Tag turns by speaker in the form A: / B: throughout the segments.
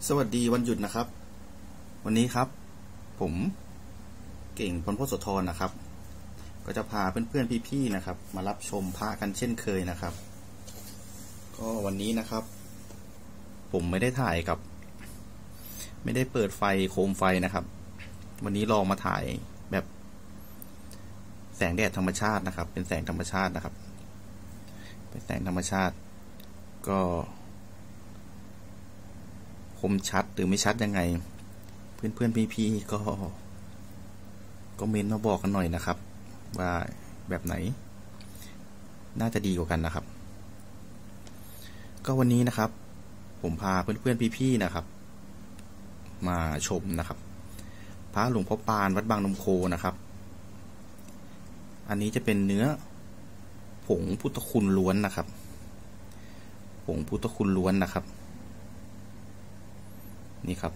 A: สวัสดีวันหยุดนะครับวันนี้ครับผมเก่งพลโพธิ์โสธรนะครับก็จะพาเพื่อนๆพี่ๆนะครับมารับชมพระกันเช่นเคยนะครับก็วันนี้นะครับผมไม่ได้ถ่ายกับไม่ได้เปิดไฟโคมไฟนะครับวันนี้ลองมาถ่ายแบบแสงแดดธรรมชาตินะครับเป็นแสงธรรมชาตินะครับเป็นแสงธรรมชาติก็คมชัดหรือไม่ชัดยังไงเพื่อนๆพี่ๆก็เมนต์มาบอกกันหน่อยนะครับว่าแบบไหนน่าจะดีกว่ากันนะครับก็วันนี้นะครับผมพาเพื่อนๆพี่ๆนะครับมาชมนะครับพระหลวงพ่อปานวัดบางนมโคนะครับอันนี้จะเป็นเนื้อผงพุทธคุณล้วนนะครับผงพุทธคุณล้วนนะครับนี่ครับ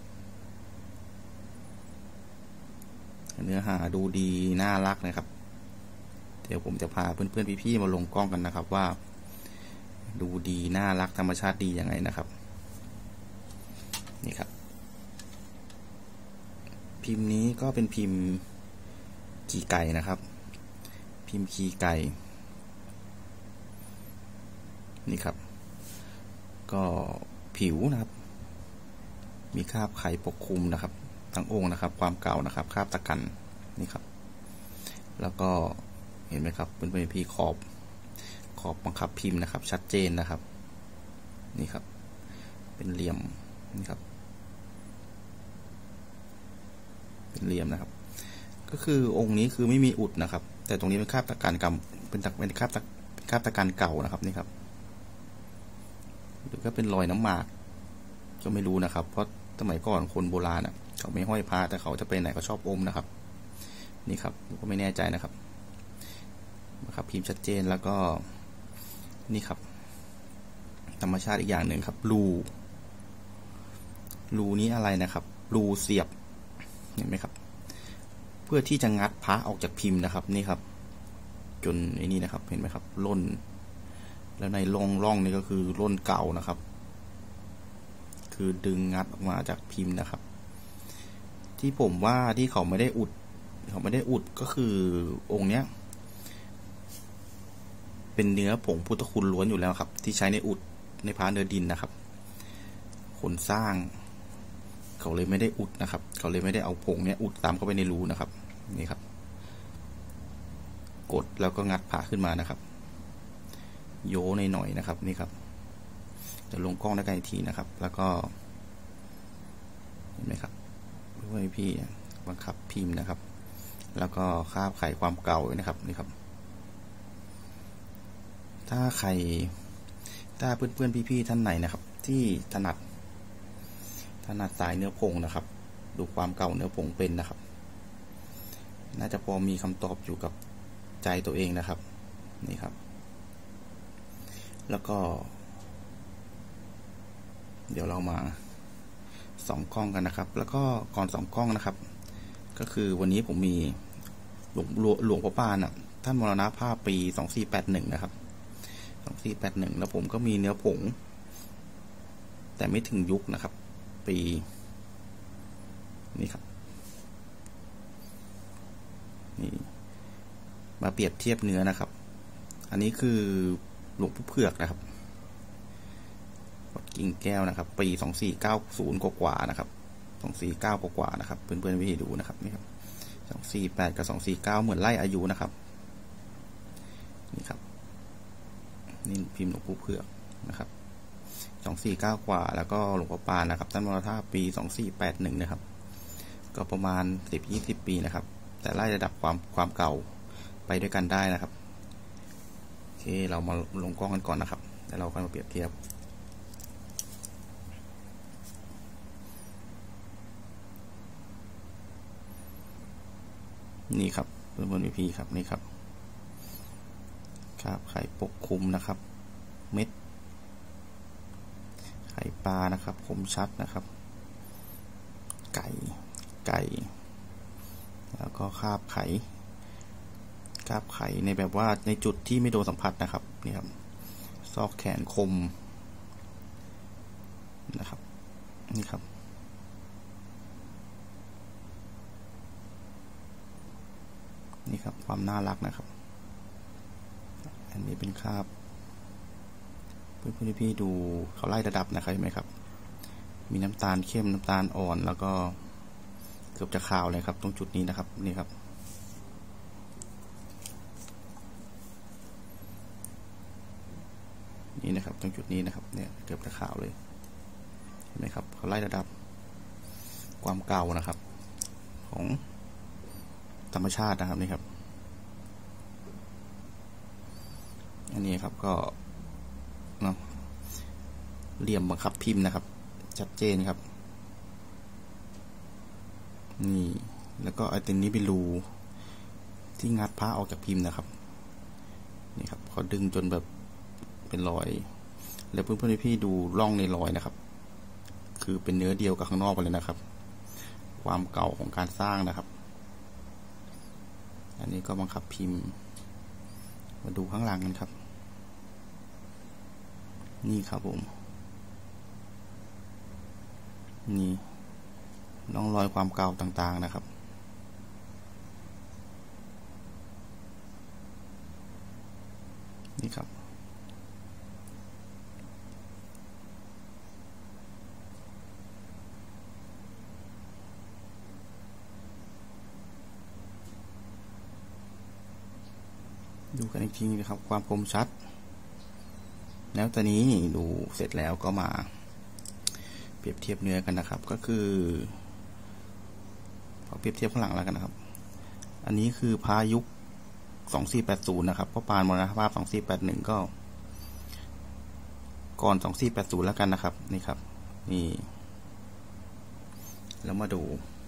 A: เนื้อหาดูดีน่ารักนะครับเดี๋ยวผมจะพาเพื่อนๆพี่ๆมาลงกล้องกันนะครับว่าดูดีน่ารักธรรมชาติดียังไงนะครับนี่ครับพิมพ์นี้ก็เป็นพิมพ์ขี่ไก่นะครับพิมพ์ขี่ไก่นี่ครับก็ผิวนะครับมีคราบไขปกคลุมนะครับทั้งองค์นะครับความเก่านะครับคราบตะกันนี่ครับแล้วก็เห็นไหมครับเป็นพี่ขอบบังคับพิมพ์นะครับชัดเจนนะครับนี่ครับเป็นเหลี่ยมนี่ครับเป็นเหลี่ยมนะครับก็คือองค์นี้คือไม่มีอุดนะครับแต่ตรงนี้เป็นคราบตะกันกำเป็นคราบตะกันเก่านะครับนี่ครับหรือก็เป็นรอยน้ำหมากก็ไม่รู้นะครับเพราะสมัยก่อนคนโบราณเขาไม่ห้อยพระแต่เขาจะไปไหนก็ชอบอมนะครับนี่ครับผมก็ไม่แน่ใจนะครับพิมพ์ชัดเจนแล้วก็นี่ครับธรรมชาติอีกอย่างหนึ่งครับรูนี้อะไรนะครับรูเสียบเห็นไหมครับเพื่อที่จะงัดพระออกจากพิมพ์นะครับนี่ครับจนไอ้นี่นะครับเห็นไหมครับร่นแล้วในร่องนี่ก็คือร่นเก่านะครับคือดึงงัดออกมาจากพิมพ์นะครับที่ผมว่าที่เขาไม่ได้อุดก็คือองค์เนี้ยเป็นเนื้อผงพุทธคุณล้วนอยู่แล้วครับที่ใช้ในอุดในพระเนื้อดินนะครับคนสร้างเขาเลยไม่ได้อุดนะครับเขาเลยไม่ได้เอาผงเนี้ยอุดตามเข้าไปในรูนะครับนี่ครับกดแล้วก็งัดผ่าขึ้นมานะครับโยในหน่อยนะครับนี่ครับจะลงกล้องได้ไกลทีนะครับแล้วก็เห็นไหมครับพี่บังคับพิมพ์นะครับแล้วก็คาบไขความเก่านะครับนี่ครับถ้าเพื่อนๆพี่ๆท่านไหนนะครับที่ถนัดสายเนื้อผงนะครับดูความเก่าเนื้อผงเป็นนะครับน่าจะพอมีคำตอบอยู่กับใจตัวเองนะครับนี่ครับแล้วก็เดี๋ยวเรามาส่องกล้องกันนะครับแล้วก็ก่อนส่องกล้องนะครับก็คือวันนี้ผมมีหลวงพ่อปานท่านมรณภาพปี2481นะครับ2481แล้วผมก็มีเนื้อผงแต่ไม่ถึงยุคนะครับปีนี่ครับนี่มาเปรียบเทียบเนื้อนะครับอันนี้คือหลวงปู่เผือกนะครับกิ่งแก้วนะครับปี2490กว่านะครับ249กว่านะครับเพื่อนๆวิธีดูนะครับนี่ครับ248กับ249เหมือนไล่อายุนะครับนี่ครับนี่พิมพ์หลวงปู่เผือกนะครับ249กว่าแล้วก็หลวงพ่อปานนะครับท่านมรณภาพปี2481นะครับก็ประมาณ10-20 ปีนะครับแต่ไล่ระดับความเก่าไปด้วยกันได้นะครับโอเคเรามาลงกล้องกันก่อนนะครับแล้วเราค่อยมาเปรียบเทียบนี่ครับเพื่อนๆพี่ๆครับนี่ครับไข่ปกคลุมนะครับเม็ดไข่ปลานะครับคมชัดนะครับไก่แล้วก็คาบไข่ในแบบว่าในจุดที่ไม่โดนสัมผัสนะครับนี่ครับซอกแขนคมนะครับนี่ครับนี่ครับความน่ารักนะครับอันนี้เป็นคราบเพื่อนๆพี่ดูเขาไล่ระดับนะครับเห็นไหมครับมีน้ำตาลเข้มน้ำตาลอ่อนแล้วก็เกือบจะขาวเลยครับตรงจุดนี้นะครับนี่ครับนี่นะครับตรงจุดนี้นะครับเนี่ยเกือบจะขาวเลยเห็นไหมครับเขาไล่ระดับความเก่านะครับของธรรมชาตินะครับนี่ครับอันนี้ครับก็เนาะเหลี่ยมบังคับพิมพ์นะครับชัดเจนครับนี่แล้วก็ไอ้ตัวนี้เป็นรูที่งัดผ้าออกจากพิมพ์นะครับนี่ครับเขาดึงจนแบบเป็นรอยแล้วเพื่อนๆพี่ดูร่องในรอยนะครับคือเป็นเนื้อเดียวกับข้างนอกไปเลยนะครับความเก่าของการสร้างนะครับอันนี้ก็บังคับพิมพ์มาดูข้างหลังกันครับนี่ครับผมนี่ร่องรอยความเก่าต่างๆนะครับนี่ครับดูกันอีกทีนะครับความคมชัดแล้วตอนนี้ดูเสร็จแล้วก็มาเปรียบเทียบเนื้อกันนะครับก็คือเปรียบเทียบข้างหลังแล้วกันนะครับอันนี้คือพายุ2480นะครับพ่อปานมรณภาพ2481ก็ก่อน2480แล้วกันนะครับนี่ครับนี่แล้วมาดู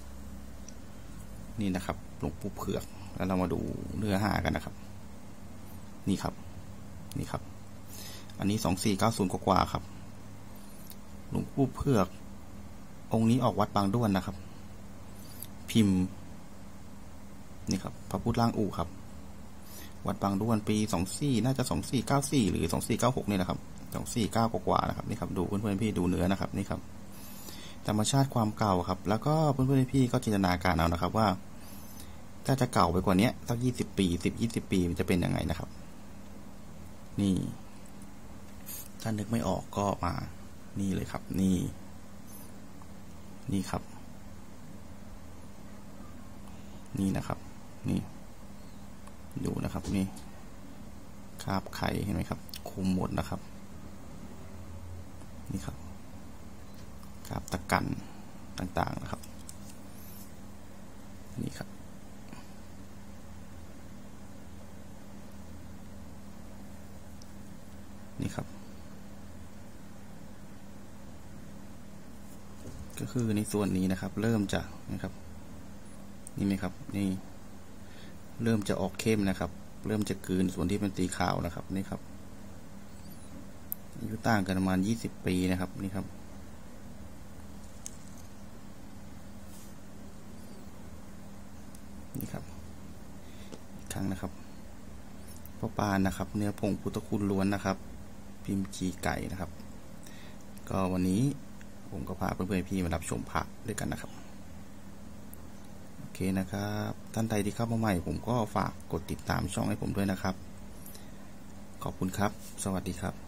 A: นี่นะครับหลวงปู่เผือกแล้วเรามาดูเนื้อหากันนะครับนี่ครับนี่ครับอันนี้2490กว่าครับหลวงปู่เผือกองค์นี้ออกวัดบางด้วนนะครับพิมพ์นี่ครับพระพุทธร่างอู่ครับวัดบางด้วนปี24น่าจะ2494หรือ2496นี่นะครับ249กว่านะครับนี่ครับดูเพื่อนๆพี่ดูเนื้อนะครับนี่ครับธรรมชาติความเก่าครับแล้วก็เพื่อนๆพี่ก็จินตนาการเอานะครับว่าถ้าจะเก่าไปกว่านี้สัก20 ปี10-20 ปีมันจะเป็นยังไงนะครับนี่ถ้านึกไม่ออกก็มานี่เลยครับนี่ครับนี่นะครับนี่ดูนะครับนี่คราบไข่เห็นไหมครับคุมหมดนะครับนี่ครับคราบตะกันต่างๆนะครับนี่ครับนี่ครับก็คือในส่วนนี้นะครับเริ่มจะนะครับนี่ไหมครับนี่เริ่มจะออกเข้มนะครับเริ่มจะกลืนส่วนที่เป็นสีขาวนะครับนี่ครับอายุต่างกันประมาณ20 ปีนะครับนี่ครับนี่ครับอีกครั้งนะครับพ่อปานนะครับเนื้อผงพุทธคุณล้วนนะครับพิมพ์จีไก่นะครับก็วันนี้ผมก็พาเพื่อนๆพี่มารับชมพระด้วยกันนะครับโอเคนะครับท่านใดที่เข้ามาใหม่ผมก็ฝากกดติดตามช่องให้ผมด้วยนะครับขอบคุณครับสวัสดีครับ